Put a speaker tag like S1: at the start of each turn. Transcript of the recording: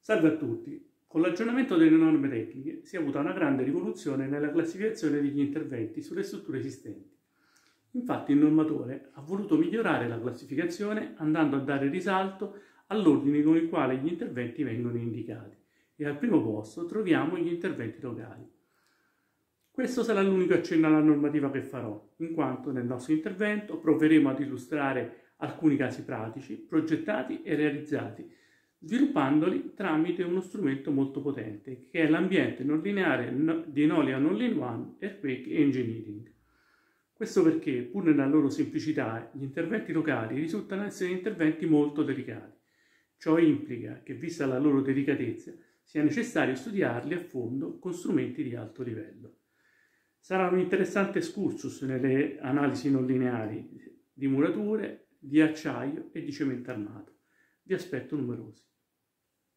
S1: Salve a tutti! Con l'aggiornamento delle norme tecniche si è avuta una grande rivoluzione nella classificazione degli interventi sulle strutture esistenti. Infatti il normatore ha voluto migliorare la classificazione andando a dare risalto all'ordine con il quale gli interventi vengono indicati e al primo posto troviamo gli interventi locali. Questo sarà l'unico accenno alla normativa che farò, in quanto nel nostro intervento proveremo ad illustrare alcuni casi pratici, progettati e realizzati, sviluppandoli tramite uno strumento molto potente, che è l'ambiente non lineare di Nolian All-in-One Earthquake Engineering. Questo perché, pur nella loro semplicità, gli interventi locali risultano essere interventi molto delicati. Ciò implica che, vista la loro delicatezza, sia necessario studiarli a fondo con strumenti di alto livello. Sarà un interessante excursus nelle analisi non lineari di murature, di acciaio e di cemento armato. Vi aspetto numerosi.